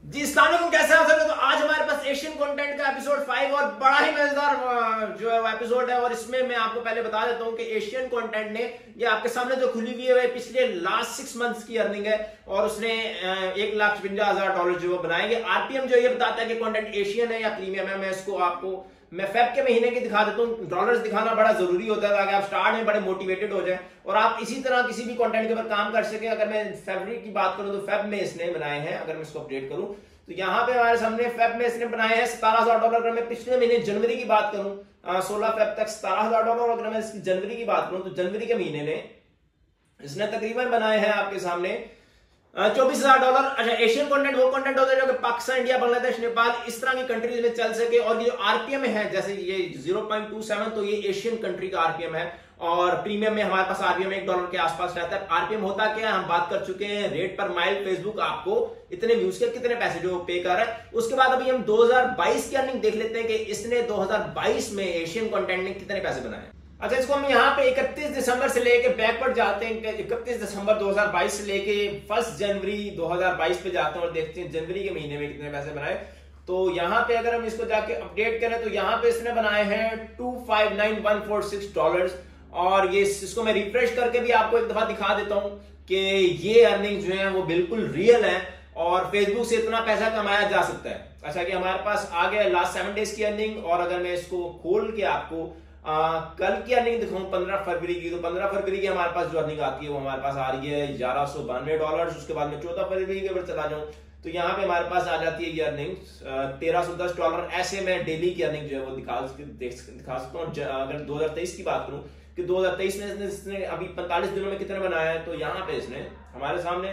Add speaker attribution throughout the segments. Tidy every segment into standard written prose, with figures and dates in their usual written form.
Speaker 1: जी अस्सलाम वालेकुम, कैसे हैं आप सब? तो आज हमारे पास एशियन कंटेंट का एपिसोड 5 और बड़ा ही मजेदार जो है वो एपिसोड है। और इसमें मैं आपको पहले बता देता हूं कि एशियन कंटेंट ने ये आपके सामने जो खुली हुई है पिछले लास्ट 6 मंथ्स की अर्निंग है और उसने $1,52,000 जो बनाएंगे। आरपीएम जो ये बताता है कि कंटेंट एशियन है या प्रीमियम है। मैं इसको आपको फेब के महीने की दिखा देता हूँ। डॉलर्स दिखाना बड़ा जरूरी होता है ताकि आप स्टार्ट में बड़े मोटिवेटेड हो जाए और आप इसी तरह किसी भी कंटेंट के ऊपर काम कर सके। अगर मैं फरवरी की बात करूं तो फेब में इसने बनाए हैं, अगर मैं इसको अपडेट करूं तो यहाँ पे हमारे सामने फेब में इसने बनाए हैं $17,000। अगर मैं पिछले महीने जनवरी की बात करूं 16 फेब तक $17,000। अगर मैं इसकी जनवरी की बात करूं तो जनवरी के महीने में इसने तकरीबन बनाए हैं आपके सामने $24,000। अच्छा, एशियन कंटेंट वो कंटेंट होता है जो कि पाकिस्तान, इंडिया, बांग्लादेश, नेपाल इस तरह की कंट्रीज में चल सके। और ये जो आरपीएम है जैसे ये 0.27 तो ये एशियन कंट्री का आरपीएम है। और प्रीमियम में हमारे पास आरपीएम $1 के आसपास रहता है। आरपीएम होता क्या है हम बात कर चुके हैं। रेट पर माइल फेसबुक आपको इतने व्यूज के कितने पैसे जो पे कर रहा है। उसके बाद अभी हम 2022 की अर्निंग देख लेते हैं कि इसने 2022 में एशियन कंटेंट ने कितने पैसे बनाए। अच्छा, इसको हम यहाँ पे 31 दिसंबर से लेके बैकवर्ड जाते हैं। 31 दिसंबर 2022 से लेके 1 जनवरी 2022 पे जाते हैं और देखते हैं जनवरी के महीने में कितने पैसे बनाए। तो यहाँ पे अगर हम इसको जाके अपडेट करें तो यहाँ पे इसने बनाए हैं $259,146। और ये इसको मैं रिफ्रेश करके भी आपको एक दफा दिखा देता हूँ कि ये अर्निंग जो है वो बिल्कुल रियल है और फेसबुक से इतना पैसा कमाया जा सकता है। अच्छा कि हमारे पास आ गया लास्ट 7 डेज की अर्निंग। और अगर मैं इसको खोल के आपको कल की अर्निंग दिखाऊं 15 फरवरी की, तो 15 फरवरी की हमारे पास जो अर्निंग आती है वो हमारे पास आ रही है $1,192। उसके बाद में 14 फरवरी के ऊपर चला जाऊं तो यहाँ पे हमारे पास आ जाती है ये अर्निंग $1,310। ऐसे मैं डेली की अर्निंग जो है वो दिखा सकता हूँ। अगर 2023 की बात करूं कि 2023 में इसने अभी 45 दिनों में कितने बनाया है तो यहाँ पे इसने हमारे सामने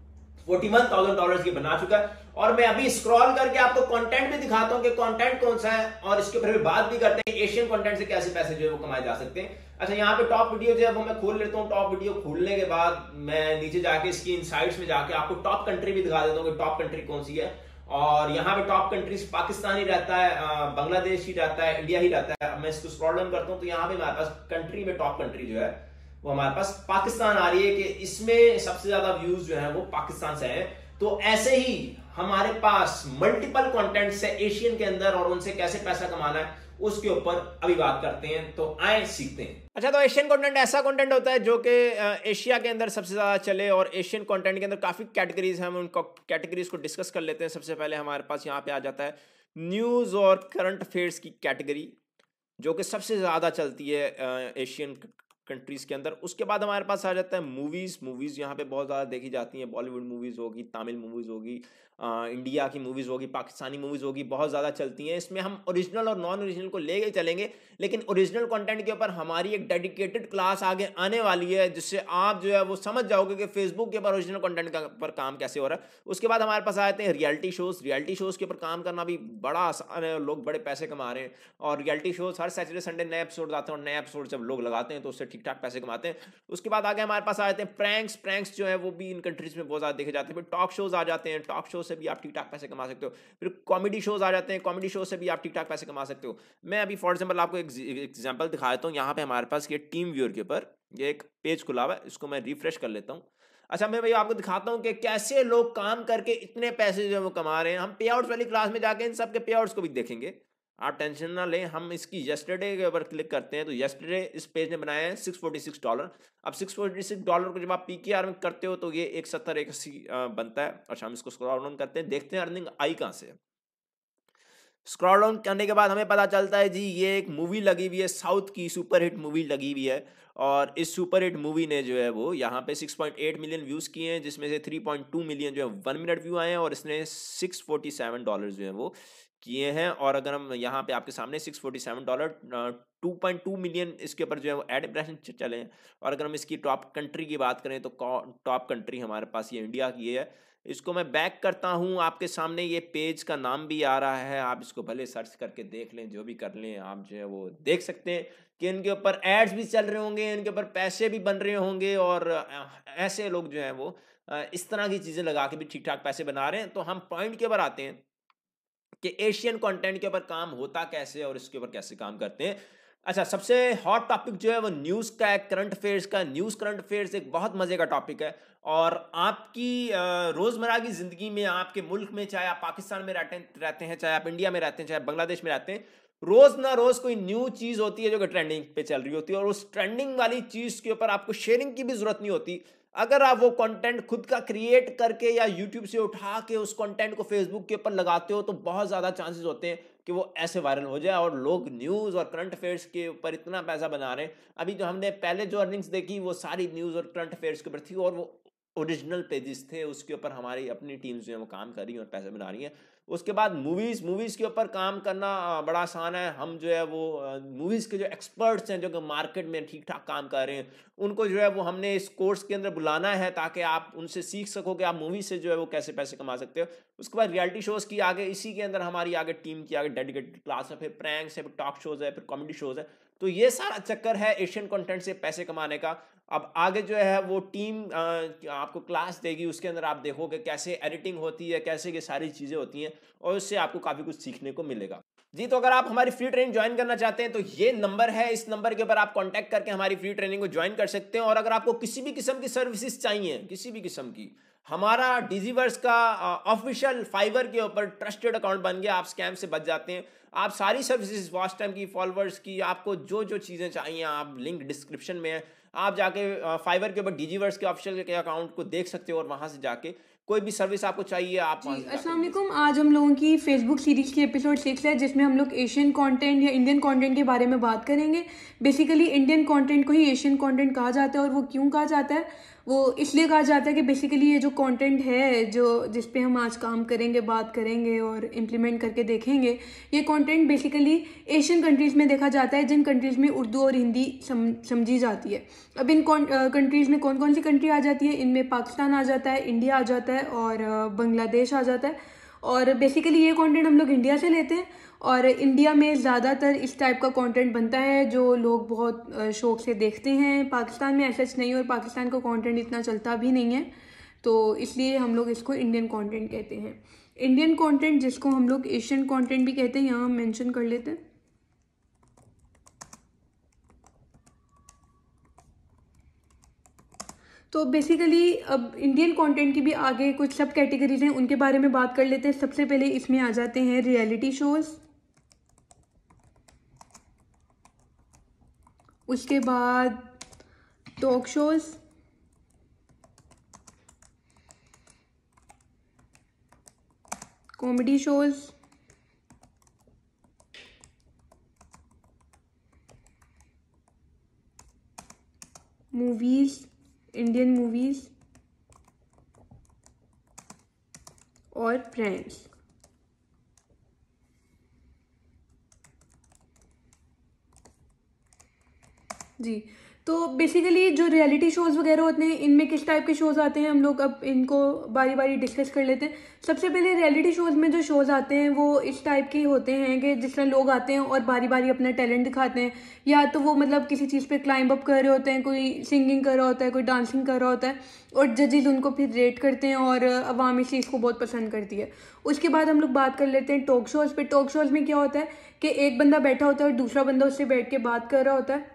Speaker 1: $41,000 की बना चुका है। और मैं अभी स्क्रॉल करके आपको कंटेंट भी दिखाता हूं कि कंटेंट कौन सा है और इसके ऊपर भी बात भी करते हैं एशियन कंटेंट से कैसे पैसे जो है वो कमाए जा सकते हैं। अच्छा, यहाँ पे टॉप वीडियो जो है वो मैं खोल लेता हूँ। टॉप वीडियो खोलने के बाद मैं नीचे जाके इसकी इनसाइट्स में जाके आपको टॉप कंट्री भी दिखा देता हूँ कि टॉप कंट्री कौन सी है। और यहाँ पे टॉप कंट्रीज पाकिस्तान ही रहता है, बांग्लादेश ही रहता है, इंडिया ही रहता है। मैं इसको स्क्रॉल डाउन करता हूँ तो यहाँ पे हमारे पास कंट्री में टॉप कंट्री जो है वो हमारे पास पाकिस्तान आ रही है कि इसमें सबसे ज्यादा व्यूज जो है वो पाकिस्तान से है। तो ऐसे ही हमारे पास मल्टीपल कंटेंट्स है एशियन के अंदर और उनसे कैसे पैसा कमाना है उसके ऊपर अभी बात करते हैं। तो आए सीखते हैं। अच्छा, तो एशियन कंटेंट ऐसा कंटेंट होता है जो कि एशिया के अंदर सबसे ज्यादा चले। और एशियन कंटेंट के अंदर काफी कैटेगरीज हैं, हम उनको कैटेगरीज को डिस्कस कर लेते हैं। सबसे पहले हमारे पास यहाँ पे आ जाता है न्यूज और करंट अफेयर्स की कैटेगरी जो कि सबसे ज्यादा चलती है एशियन कंट्रीज के अंदर। उसके बाद हमारे पास आ जाता है मूवीज यहाँ पे बहुत ज़्यादा देखी जाती हैं। बॉलीवुड मूवीज़ होगी, तमिल मूवीज़ होगी, इंडिया की मूवीज़ होगी, पाकिस्तानी मूवीज़ होगी, बहुत ज़्यादा चलती हैं। इसमें हम ओरिजिनल और नॉन ओरिजिनल को लेके चलेंगे, लेकिन ओरिजिनल कंटेंट के ऊपर हमारी एक डेडिकेटेड क्लास आगे आने वाली है जिससे आप जो है वो समझ जाओगे कि फेसबुक के ऊपर ओरिजिनल कंटेंट पर काम कैसे हो रहा है। उसके बाद हमारे पास आते हैं रियलिटी शोज़ के ऊपर काम करना भी बड़ा आसान है, लोग बड़े पैसे कमा रहे हैं। और रियलिटी शोज़ हर सैटरडे संडे नए एपिसोड आते हैं और नए एपिसोड जब लोग लगाते हैं तो उससे ठीक ठाक पैसे कमाते हैं। उसके बाद आगे हमारे पास आ जाते हैं प्रैंक्स जो है वो भी इन कंट्रीज में बहुत ज़्यादा देखे जाते हैं। फिर टॉक शोज़ आ जाते हैं, टॉक शो से भी आप ठीक ठाक पैसे कमा सकते हो। फिर कॉमेडी शोज़ आ जाते हैं, कॉमेडी शो से भी आप ठीक ठाक पैसे कमा सकते हो। मैं अभी फॉर एग्जाम्पल आपको एक एग्जाम्पल दिखा देता हूँ। यहाँ पे हमारे पास ये टीम व्यूअर के ऊपर ये एक पेज खुला हुआ है, इसको मैं रिफ्रेश कर लेता हूँ। अच्छा, मैं भैया आपको दिखाता हूँ कि कैसे लोग काम करके इतने पैसे जो है वो कमा रहे हैं। हम पे आउट्स वाली क्लास में जाके इन सब के पे आउट्स को भी देखेंगे, आप टेंशन ना लें। हम इसकी येस्टरडे के ऊपर क्लिक करते हैं तो येस्टरडे इस पेज ने बनाया है $646। अब $646 को जब आप पीकेआर में करते हो तो ये 170-180 बनता है। अच्छा, हम इसको स्क्रॉल डाउन करते हैं, देखते हैं अर्निंग आई कहाँ से। स्क्रॉल डाउन करने के बाद हमें पता चलता है जी ये एक मूवी लगी हुई है, साउथ की सुपरहिट मूवी लगी हुई है। और इस सुपरहिट मूवी ने जो है वो यहाँ पे 6.8 मिलियन व्यूज़ किए हैं, जिसमें से 3.2 मिलियन जो है 1 मिनट व्यू आए हैं। और इसने $647 जो है वो किए हैं। और अगर हम यहाँ पे आपके सामने $647 2.2 मिलियन इसके ऊपर जो है वो एड इंप्रेशन चले हैं। और अगर हम इसकी टॉप कंट्री की बात करें तो टॉप कंट्री हमारे पास ये इंडिया की है। इसको मैं बैक करता हूँ, आपके सामने ये पेज का नाम भी आ रहा है, आप इसको भले सर्च करके देख लें, जो भी कर लें आप जो है वो देख सकते हैं कि इनके ऊपर एड्स भी चल रहे होंगे, इनके ऊपर पैसे भी बन रहे होंगे। और ऐसे लोग जो हैं वो इस तरह की चीज़ें लगा के भी ठीक ठाक पैसे बना रहे हैं। तो हम पॉइंट के ऊपर आते हैं कि एशियन कंटेंट के ऊपर काम होता कैसे और इसके ऊपर कैसे काम करते हैं। अच्छा, सबसे हॉट टॉपिक जो है वो न्यूज़ का है, करंट अफेयर्स का। न्यूज़ करंट अफेयर्स एक बहुत मज़े का टॉपिक है और आपकी रोज़मर्रा की ज़िंदगी में, आपके मुल्क में, चाहे आप पाकिस्तान में रहते हैं, चाहे आप इंडिया में रहते हैं, चाहे बांग्लादेश में रहते हैं, रोज़ ना रोज़ कोई न्यू चीज़ होती है जो कि ट्रेंडिंग पे चल रही होती है और उस ट्रेंडिंग वाली चीज़ के ऊपर आपको शेयरिंग की भी ज़रूरत नहीं होती। अगर आप वो कंटेंट खुद का क्रिएट करके या यूट्यूब से उठा के उस कंटेंट को फेसबुक के ऊपर लगाते हो तो बहुत ज़्यादा चांसेस होते हैं कि वो ऐसे वायरल हो जाए और लोग न्यूज़ और करंट अफेयर्स के ऊपर इतना पैसा बना रहे हैं। अभी जो हमने पहले जो अर्निंग्स देखी वो सारी न्यूज़ और करंट अफेयर्स के ऊपर थी और वो ओरिजिनल पेजेस थे, उसके ऊपर हमारी अपनी टीम्स जो है वो काम कर रही हैं और पैसे बना रही हैं। उसके बाद मूवीज़ के ऊपर काम करना बड़ा आसान है। हम जो है वो मूवीज़ के जो एक्सपर्ट्स हैं जो कि मार्केट में ठीक ठाक काम कर रहे हैं, उनको जो है वो हमने इस कोर्स के अंदर बुलाना है ताकि आप उनसे सीख सको कि आप मूवी से जो है वो कैसे पैसे कमा सकते हो। उसके बाद रियलिटी शोज़ की आगे, इसी के अंदर हमारी आगे टीम की आगे डेडिकेटेड क्लास है, फिर प्रैंक्स है, फिर टॉक शोज़ है, फिर कॉमेडी शोज़ है। तो ये सारा चक्कर है एशियन कंटेंट से पैसे कमाने का। अब आगे जो है वो टीम आपको क्लास देगी, उसके अंदर आप देखोगे कैसे एडिटिंग होती है, कैसे ये सारी चीज़ें होती हैं और उससे आपको काफ़ी कुछ सीखने को मिलेगा। जी, तो अगर आप हमारी फ्री ट्रेनिंग ज्वाइन करना चाहते हैं तो ये नंबर है, इस नंबर के ऊपर आप कांटेक्ट करके हमारी फ्री ट्रेनिंग को ज्वाइन कर सकते हैं। और अगर आपको किसी भी किस्म की सर्विसेज चाहिए, किसी भी किस्म की, हमारा डिजीवर्स का ऑफिशियल फाइवर के ऊपर ट्रस्टेड अकाउंट बन गया, आप स्कैम से बच जाते हैं। आप सारी सर्विसेज, वॉच टाइम की, फॉलोअर्स की, आपको जो जो चीज़ें चाहिए, आप लिंक डिस्क्रिप्शन में है, आप जाके फाइवर के ऊपर डिजीवर्स के ऑफिशियल के अकाउंट को देख सकते हो और वहाँ से जाके कोई भी सर्विस आपको चाहिए आप
Speaker 2: जी अस्सलाम वालेकुम। आज हम लोगों की फेसबुक सीरीज़ की एपिसोड 6 है जिसमें हम लोग एशियन कंटेंट या इंडियन कंटेंट के बारे में बात करेंगे। बेसिकली इंडियन कंटेंट को ही एशियन कंटेंट कहा जाता है और वो क्यों कहा जाता है, वो इसलिए कहा जाता है कि बेसिकली ये जो कंटेंट है जो जिस पे हम आज काम करेंगे, बात करेंगे और इम्प्लीमेंट करके देखेंगे, ये कंटेंट बेसिकली एशियन कंट्रीज़ में देखा जाता है, जिन कंट्रीज़ में उर्दू और हिंदी समझी जाती है। अब इन कंट्रीज़ में कौन कौन सी कंट्री आ जाती है, इनमें पाकिस्तान आ जाता है, इंडिया आ जाता है और बांग्लादेश आ जाता है। और बेसिकली ये कंटेंट हम लोग इंडिया से लेते हैं और इंडिया में ज़्यादातर इस टाइप का कंटेंट बनता है जो लोग बहुत शौक से देखते हैं। पाकिस्तान में ऐसा नहीं, और पाकिस्तान का कंटेंट इतना चलता भी नहीं है, तो इसलिए हम लोग इसको इंडियन कंटेंट कहते हैं। इंडियन कंटेंट जिसको हम लोग एशियन कंटेंट भी कहते हैं, यहाँ हम मेंशन कर लेते हैं। तो बेसिकली अब इंडियन कंटेंट की भी आगे कुछ सब कैटेगरीज हैं, उनके बारे में बात कर लेते हैं। सबसे पहले इसमें आ जाते हैं रियलिटी शोज़, उसके बाद talk shows, comedy shows, movies, Indian movies और प्रैंक्स। जी, तो बेसिकली जो रियलिटी शोज़ वगैरह होते हैं, इनमें किस टाइप के शोज़ आते हैं, हम लोग अब इनको बारी बारी डिस्कस कर लेते हैं। सबसे पहले रियलिटी शोज़ में जो शोज़ आते हैं वो इस टाइप के होते हैं कि जिस तरह लोग आते हैं और बारी बारी अपना टैलेंट दिखाते हैं, या तो वो मतलब किसी चीज़ पे क्लाइंब अप कर रहे होते हैं, कोई सिंगिंग कर रहा होता है, कोई डांसिंग कर रहा होता है, और जजेस उनको फिर रेट करते हैं और अवाम इस चीज़ को बहुत पसंद करती है। उसके बाद हम लोग बात कर लेते हैं टॉक शोज़ पे। टॉक शोज़ में क्या होता है कि एक बंदा बैठा होता है और दूसरा बंदा उससे बैठ के बात कर रहा होता है,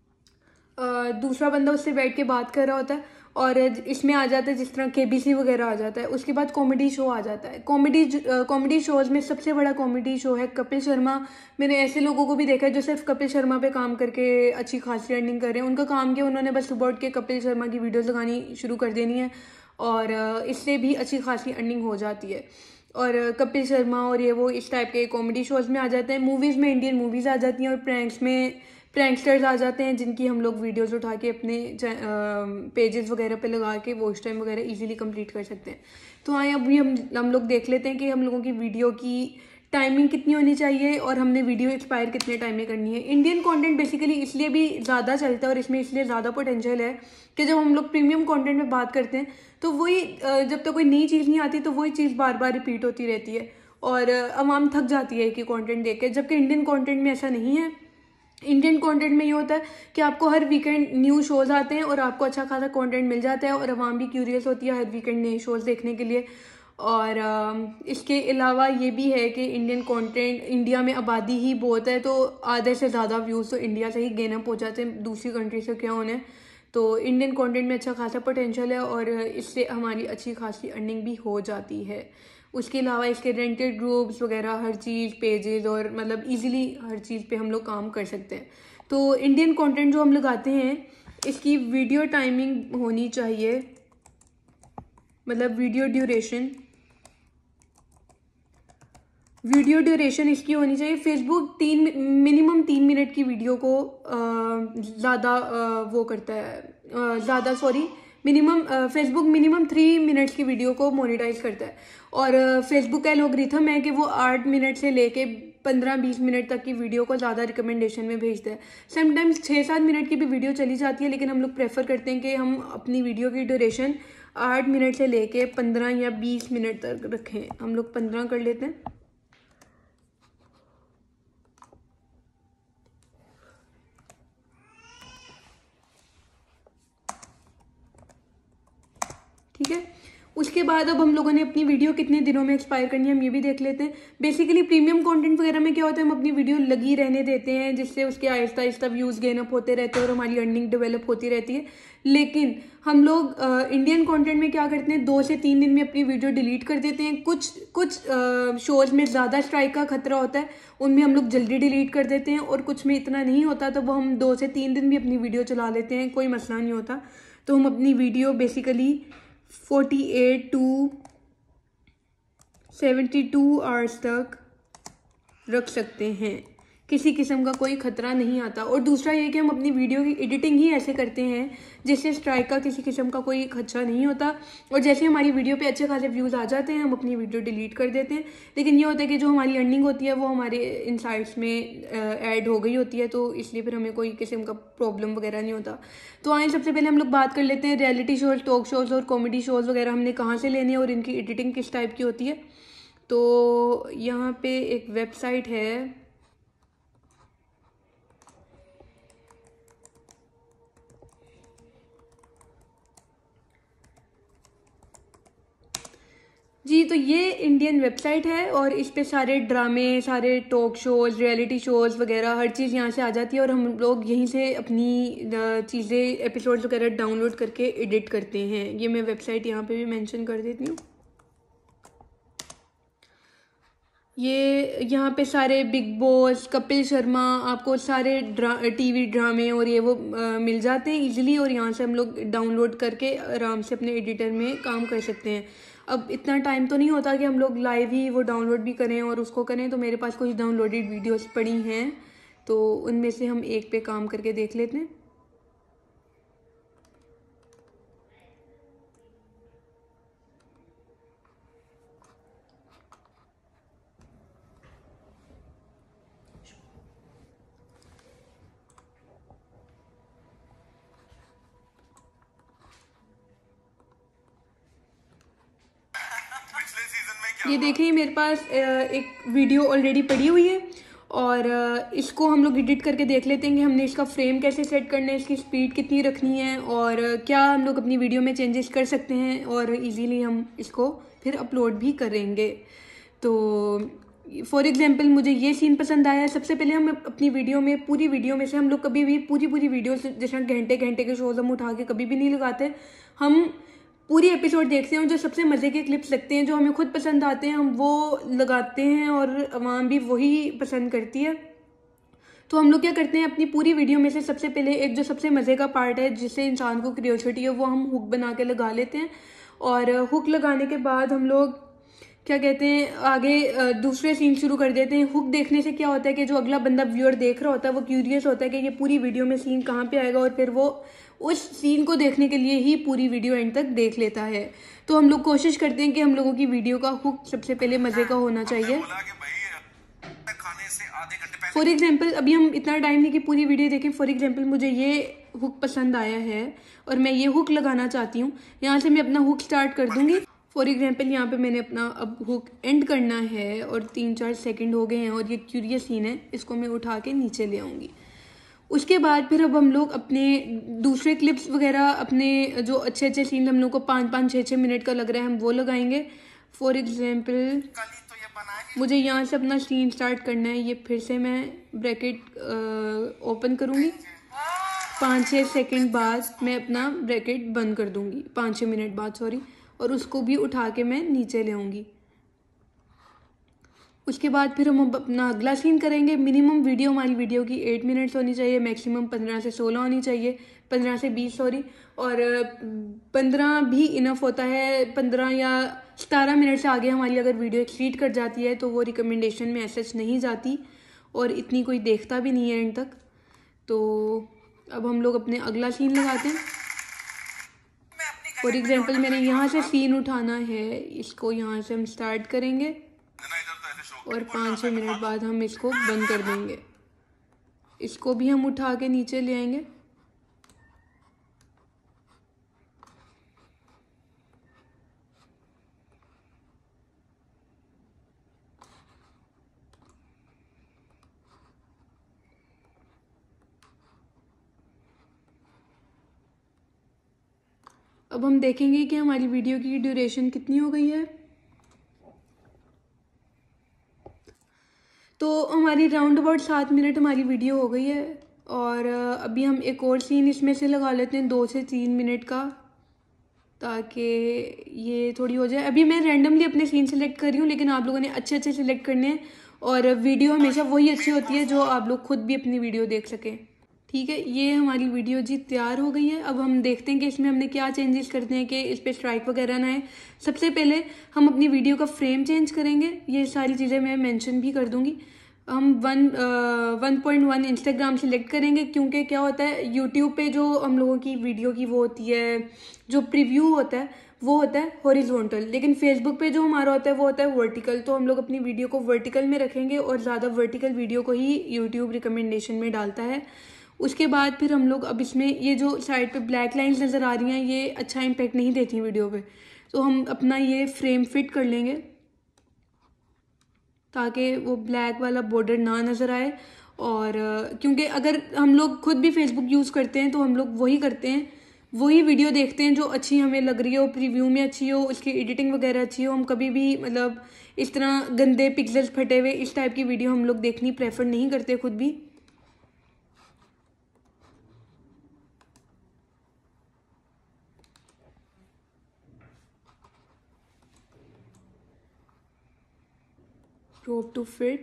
Speaker 2: और इसमें आ जाता है जिस तरह केबीसी वगैरह आ जाता है। उसके बाद कॉमेडी शो आ जाता है। कॉमेडी शोज़ में सबसे बड़ा कॉमेडी शो है कपिल शर्मा। मैंने ऐसे लोगों को भी देखा है जो सिर्फ कपिल शर्मा पे काम करके अच्छी खासी अर्निंग कर रहे हैं। उनका काम क्या, उन्होंने बस सुबह उठ के कपिल शर्मा की वीडियोज़ लगानी शुरू कर देनी है और इससे भी अच्छी खासी अर्निंग हो जाती है। और कपिल शर्मा और ये वो इस टाइप के कॉमेडी शोज़ में आ जाते हैं। मूवीज़ में इंडियन मूवीज़ आ जाती हैं और प्रैंक्स में प्रैंकस्टर्स आ जाते हैं, जिनकी हम लोग वीडियोस उठा के अपने पेजेस वगैरह पे लगा के वॉच टाइम वगैरह इजीली कंप्लीट कर सकते हैं। तो हाँ, अभी हम लोग देख लेते हैं कि हम लोगों की वीडियो की टाइमिंग कितनी होनी चाहिए और हमने वीडियो एक्सपायर कितने टाइम में करनी है। इंडियन कंटेंट बेसिकली इसलिए भी ज़्यादा चलता है और इसमें इसलिए ज़्यादा पोटेंशियल है कि जब हम लोग प्रीमियम कंटेंट में बात करते हैं तो वही जब तक कोई नई चीज़ नहीं आती तो वही चीज़ बार बार रिपीट होती रहती है और आवाम थक जाती है कि कंटेंट देख के। जबकि इंडियन कंटेंट में ऐसा नहीं है। इंडियन कंटेंट में ये होता है कि आपको हर वीकेंड न्यू शोज़ आते हैं और आपको अच्छा खासा कंटेंट मिल जाता है और आवाम भी क्यूरियस होती है हर वीकेंड नए शोज़ देखने के लिए। और इसके अलावा ये भी है कि इंडियन कंटेंट, इंडिया में आबादी ही बहुत है, तो आधे से ज़्यादा व्यूज़ तो इंडिया से ही गेन अप हो जाते हैं, दूसरी कंट्री से क्या होने। तो इंडियन कंटेंट में अच्छा खासा पोटेंशियल है और इससे हमारी अच्छी खासी अर्निंग भी हो जाती है। उसके अलावा इसके रेंटेड ग्रुप्स वगैरह हर चीज़, पेजेस और मतलब इजीली हर चीज़ पे हम लोग काम कर सकते हैं। तो इंडियन कंटेंट जो हम लगाते हैं इसकी वीडियो टाइमिंग होनी चाहिए, मतलब वीडियो ड्यूरेशन इसकी होनी चाहिए। फेसबुक मिनिमम 3 मिनट की वीडियो को ज़्यादा वो करता है, फेसबुक मिनिमम 3 मिनट्स की वीडियो को मोनेटाइज करता है। और फेसबुक का एल्गोरिथम है कि वो 8 मिनट से लेके 15-20 मिनट तक की वीडियो को ज़्यादा रिकमेंडेशन में भेजता है। समटाइम्स 6-7 मिनट की भी वीडियो चली जाती है, लेकिन हम लोग प्रेफर करते हैं कि हम अपनी वीडियो की ड्यूरेशन 8 मिनट से लेके 15 या 20 मिनट तक रखें। हम लोग 15 कर लेते हैं। ठीक है, उसके बाद अब हम लोगों ने अपनी वीडियो कितने दिनों में एक्सपायर करनी है हम ये भी देख लेते हैं। बेसिकली प्रीमियम कंटेंट वगैरह में क्या होता है, हम अपनी वीडियो लगी रहने देते हैं, जिससे उसके Aahista Aahista views gain up होते रहते हैं और हमारी अर्निंग डेवलप होती रहती है। लेकिन हम लोग इंडियन कंटेंट में क्या करते हैं, 2 से 3 दिन में अपनी वीडियो डिलीट कर देते हैं। कुछ शोज़ में ज़्यादा स्ट्राइक का खतरा होता है, उनमें हम लोग जल्दी डिलीट कर देते हैं, और कुछ में इतना नहीं होता तो वो हम 2 से 3 दिन भी अपनी वीडियो चला लेते हैं, कोई मसला नहीं होता। तो हम अपनी वीडियो बेसिकली 48 to 72 आवर्स तक रख सकते हैं, किसी किस्म का कोई ख़तरा नहीं आता। और दूसरा ये कि हम अपनी वीडियो की एडिटिंग ही ऐसे करते हैं जिससे स्ट्राइक का किसी किस्म का कोई खदशा नहीं होता। और जैसे हमारी वीडियो पे अच्छे खासे व्यूज़ आ जाते हैं हम अपनी वीडियो डिलीट कर देते हैं। लेकिन ये होता है कि जो हमारी अर्निंग होती है वो हमारे इनसाइट्स में ऐड हो गई होती है, तो इसलिए फिर हमें कोई किस्म का प्रॉब्लम वगैरह नहीं होता। तो आए सबसे पहले हम लोग बात कर लेते हैं रियलिटी शोज़, टॉक शोज़ और कॉमेडी शोज़ वगैरह हमने कहाँ से लेने हैं और इनकी एडिटिंग किस टाइप की होती है। तो यहाँ पे एक वेबसाइट है, जी, तो ये इंडियन वेबसाइट है और इस पे सारे ड्रामे, सारे टॉक शोज़, रियलिटी शोज़ वगैरह हर चीज़ यहाँ से आ जाती है और हम लोग यहीं से अपनी चीज़ें, एपिसोड्स वगैरह डाउनलोड करके एडिट करते हैं। ये मैं वेबसाइट यहाँ पे भी मेंशन कर देती हूँ। ये यहाँ पे सारे बिग बॉस, कपिल शर्मा, आपको सारे टीवी ड्रामे और ये वो मिल जाते हैं इजीली, और यहाँ से हम लोग डाउनलोड करके आराम से अपने एडिटर में काम कर सकते हैं। अब इतना टाइम तो नहीं होता कि हम लोग लाइव ही वो डाउनलोड भी करें और उसको करें, तो मेरे पास कुछ डाउनलोडेड वीडियोस पड़ी हैं, तो उनमें से हम एक पे काम करके देख लेते हैं। ये देखिए मेरे पास एक वीडियो ऑलरेडी पड़ी हुई है और इसको हम लोग एडिट करके देख लेते हैं कि हमने इसका फ्रेम कैसे सेट करना है, इसकी स्पीड कितनी रखनी है और क्या हम लोग अपनी वीडियो में चेंजेस कर सकते हैं और इजीली हम इसको फिर अपलोड भी करेंगे। तो फॉर एग्जांपल मुझे ये सीन पसंद आया है। सबसे पहले हम अपनी वीडियो में, पूरी वीडियो में से हम लोग कभी भी पूरी वीडियो जैसे घंटे घंटे के शोज हम उठा के कभी भी नहीं लगाते। हम पूरी एपिसोड देखते हैं, जो सबसे मज़े के क्लिप्स लगते हैं, जो हमें खुद पसंद आते हैं, हम वो लगाते हैं और आवाम भी वही पसंद करती है। तो हम लोग क्या करते हैं, अपनी पूरी वीडियो में से सबसे पहले एक जो सबसे मज़े का पार्ट है जिससे इंसान को क्यूरियोसिटी है, वो हम हुक बना के लगा लेते हैं। और हुक लगाने के बाद हम लोग क्या कहते हैं, आगे दूसरे सीन शुरू कर देते हैं। हुक देखने से क्या होता है कि जो अगला बंदा व्यूअर देख रहा होता है वो क्यूरियस होता है कि ये पूरी वीडियो में सीन कहाँ पे आएगा, और फिर वो उस सीन को देखने के लिए ही पूरी वीडियो एंड तक देख लेता है। तो हम लोग कोशिश करते हैं कि हम लोगों की वीडियो का हुक सबसे पहले मज़े का होना चाहिए। फॉर एग्जाम्पल अभी हम इतना टाइम नहीं कि पूरी वीडियो देखें। फॉर एग्जाम्पल मुझे ये हुक पसंद आया है और मैं ये हुक लगाना चाहती हूँ। यहाँ से मैं अपना हुक स्टार्ट कर दूँगी। फॉर एग्जाम्पल यहाँ पे मैंने अपना अब हुक एंड करना है और 3-4 सेकंड हो गए हैं और ये क्यूरियस सीन है, इसको मैं उठा के नीचे ले आऊँगी। उसके बाद फिर अब हम लोग अपने दूसरे क्लिप्स वगैरह, अपने जो अच्छे अच्छे सीन हम लोग को 5-5, 6-6 मिनट का लग रहा है, हम वो लगाएंगे। फॉर एग्जाम्पल मुझे यहाँ से अपना सीन स्टार्ट करना है। ये फिर से मैं ब्रैकेट ओपन करूँगी, 5-6 सेकंड बाद मैं अपना ब्रैकेट बंद कर दूँगी, 5-6 मिनट बाद सॉरी, और उसको भी उठा के मैं नीचे ले आऊँगी। उसके बाद फिर हम अपना अगला सीन करेंगे। मिनिमम वीडियो हमारी वीडियो की 8 मिनट्स होनी चाहिए, मैक्सिमम 15 से 16 होनी चाहिए, 15 से 20 सॉरी, और 15 भी इनफ होता है। 15 या 17 मिनट से आगे हमारी अगर वीडियो एक्सीड कर जाती है तो वो रिकमेंडेशन में ऐसे नहीं जाती और इतनी कोई देखता भी नहीं है एंड तक। तो अब हम लोग अपने अगला सीन लगाते हैं। फॉर एग्जाम्पल मैंने यहाँ से सीन उठाना है, इसको यहाँ से हम स्टार्ट करेंगे और 5-6 मिनट बाद हम इसको बंद कर देंगे। इसको भी हम उठा के नीचे ले आएंगे। अब हम देखेंगे कि हमारी वीडियो की ड्यूरेशन कितनी हो गई है। तो हमारी राउंड अबाउट 7 मिनट हमारी वीडियो हो गई है और अभी हम एक और सीन इसमें से लगा लेते हैं 2 से 3 मिनट का, ताकि ये थोड़ी हो जाए। अभी मैं रैंडमली अपने सीन सेलेक्ट कर रही हूँ, लेकिन आप लोगों ने अच्छे अच्छे सेलेक्ट करने हैं और वीडियो हमेशा वही अच्छी होती है जो आप लोग खुद भी अपनी वीडियो देख सकें। ठीक है, ये हमारी वीडियो जी तैयार हो गई है। अब हम देखते हैं कि इसमें हमने क्या चेंजेस करते हैं कि इस पर स्ट्राइक वगैरह ना आए। सबसे पहले हम अपनी वीडियो का फ्रेम चेंज करेंगे, ये सारी चीज़ें मैं मेंशन भी कर दूंगी। हम 1.1 इंस्टाग्राम सेलेक्ट करेंगे, क्योंकि क्या होता है यूट्यूब पे जो हम लोगों की वीडियो की वो होती है, जो प्रीव्यू होता है वो होता है हॉरिजॉन्टल, लेकिन फेसबुक पे जो हमारा होता है वो होता है वर्टिकल। तो हम लोग अपनी वीडियो को वर्टिकल में रखेंगे और ज़्यादा वर्टिकल वीडियो को ही यूट्यूब रिकमेंडेशन में डालता है। उसके बाद फिर हम लोग अब इसमें ये जो साइड पे ब्लैक लाइंस नज़र आ रही हैं ये अच्छा इम्पेक्ट नहीं देती वीडियो पे, तो हम अपना ये फ्रेम फिट कर लेंगे ताकि वो ब्लैक वाला बॉर्डर ना नज़र आए। और क्योंकि अगर हम लोग खुद भी फेसबुक यूज़ करते हैं तो हम लोग वही करते हैं, वही वीडियो देखते हैं जो अच्छी हमें लग रही हो, प्रीव्यू में अच्छी हो, उसकी एडिटिंग वगैरह अच्छी हो। हम कभी भी मतलब इस तरह गंदे पिक्सल्स फटे हुए इस टाइप की वीडियो हम लोग देखनी प्रेफर नहीं करते खुद भी। crop to fit,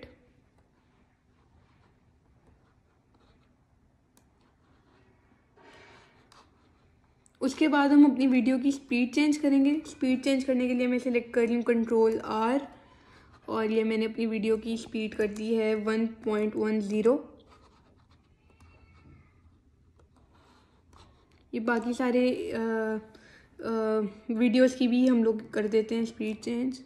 Speaker 2: उसके बाद हम अपनी वीडियो की स्पीड चेंज करेंगे। स्पीड चेंज करने के लिए मैं सिलेक्ट कर रही हूँ Ctrl+R और ये मैंने अपनी वीडियो की स्पीड कर दी है 1.10। ये बाकी सारे वीडियोस की भी हम लोग कर देते हैं स्पीड चेंज।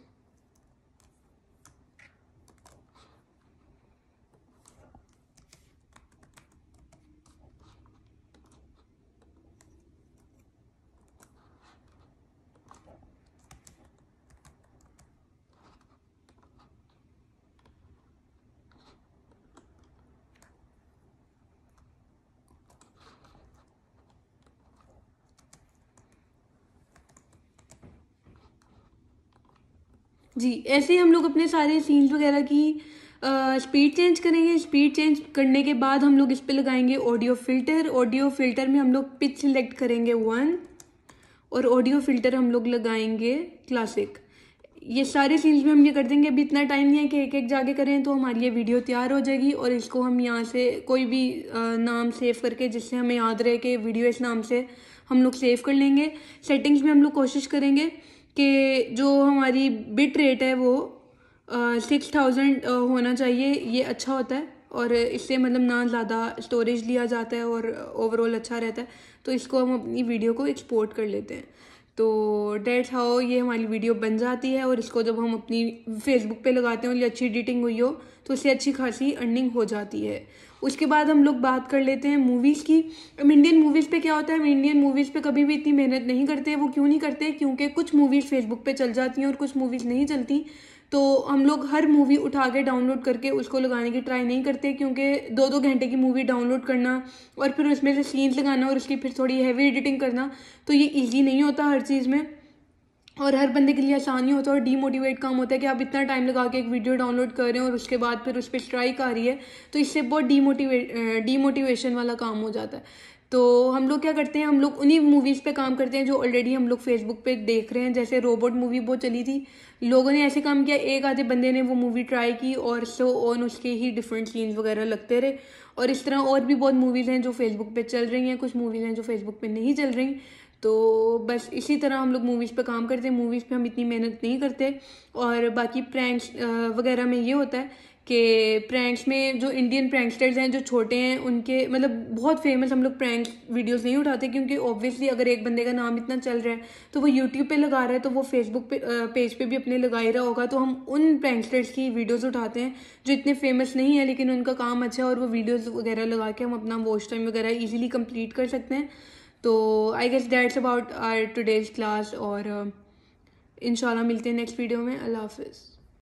Speaker 2: जी ऐसे ही हम लोग अपने सारे सीन्स वगैरह की स्पीड चेंज करेंगे। स्पीड चेंज करने के बाद हम लोग इस पे लगाएंगे ऑडियो फिल्टर। ऑडियो फिल्टर में हम लोग पिच सिलेक्ट करेंगे 1 और ऑडियो फिल्टर हम लोग लगाएंगे क्लासिक। ये सारे सीन्स में हम ये कर देंगे। अभी इतना टाइम नहीं है कि एक एक जाके करें, तो हमारी ये वीडियो तैयार हो जाएगी और इसको हम यहाँ से कोई भी नाम सेव करके जिससे हमें याद रहे कि वीडियो इस नाम से हम लोग सेव कर लेंगे। सेटिंग्स में हम लोग कोशिश करेंगे कि जो हमारी बिट रेट है वो 6000 होना चाहिए, ये अच्छा होता है और इससे मतलब ना ज़्यादा स्टोरेज लिया जाता है और ओवरऑल अच्छा रहता है। तो इसको हम अपनी वीडियो को एक्सपोर्ट कर लेते हैं। तो डेट्स हाउ ये हमारी वीडियो बन जाती है और इसको जब हम अपनी फेसबुक पे लगाते हैं और ये अच्छी एडिटिंग हुई हो तो इससे अच्छी खासी अर्निंग हो जाती है। उसके बाद हम लोग बात कर लेते हैं मूवीज़ की। अब इंडियन मूवीज़ पे क्या होता है, हम इंडियन मूवीज़ पे कभी भी इतनी मेहनत नहीं करते। वो क्यों नहीं करते, क्योंकि कुछ मूवीज़ फेसबुक पे चल जाती हैं और कुछ मूवीज़ नहीं चलती। तो हम लोग हर मूवी उठा के डाउनलोड करके उसको लगाने की ट्राई नहीं करते, क्योंकि 2-2 घंटे की मूवी डाउनलोड करना और फिर उसमें से सीन्स लगाना और उसकी फिर थोड़ी हैवी एडिटिंग करना, तो ये ईजी नहीं होता हर चीज़ में। और हर बंदे के लिए आसानी होता है और डीमोटिवेट काम होता है कि आप इतना टाइम लगा के एक वीडियो डाउनलोड कर रहे हैं और उसके बाद फिर उस पर स्ट्राइक आ रही है, तो इससे बहुत डीमोटिवेशन वाला काम हो जाता है। तो हम लोग क्या करते हैं, हम लोग उन्हीं मूवीज़ पे काम करते हैं जो ऑलरेडी हम लोग फेसबुक पे देख रहे हैं। जैसे रोबोट मूवी बहुत चली थी, लोगों ने ऐसे काम किया, एक आधे बंदे ने वो मूवी ट्राई की और सो ऑन उसके ही डिफरेंट सीन्स वगैरह लगते रहे। और इस तरह और भी बहुत मूवीज़ हैं जो फेसबुक पे चल रही हैं, कुछ मूवीज़ हैं जो फेसबुक पे नहीं चल रही। तो बस इसी तरह हम लोग मूवीज़ पे काम करते हैं, मूवीज़ पे हम इतनी मेहनत नहीं करते। और बाकी प्रैंक्स वगैरह में ये होता है कि प्रैंक्स में जो इंडियन प्रैंकस्टर्स हैं जो छोटे हैं, उनके मतलब बहुत फेमस हम लोग प्रैंक वीडियोस नहीं उठाते, क्योंकि ऑब्वियसली अगर एक बंदे का नाम इतना चल रहा है तो वो यूट्यूब पे लगा रहा है तो वो फेसबुक पे पेज पे भी अपने लगा ही रहा होगा। तो हम उन प्रैंकस्टर्स की वीडियोस उठाते हैं जो इतने फेमस नहीं है लेकिन उनका काम अच्छा है और वो वीडियोस वगैरह लगा के हम अपना वॉच टाइम वगैरह ईजिली कंप्लीट कर सकते हैं। तो I guess that's about our today's class, और इंशाल्लाह मिलते हैं नेक्स्ट वीडियो में। अल्लाह हाफिज़।